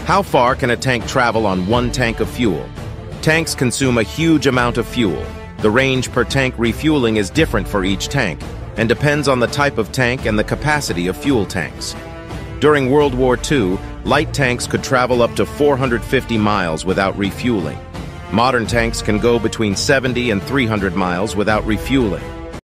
How far can a tank travel on one tank of fuel? Tanks consume a huge amount of fuel. The range per tank refueling is different for each tank and depends on the type of tank and the capacity of fuel tanks. During World War II, light tanks could travel up to 450 miles without refueling. Modern tanks can go between 70 and 300 miles without refueling.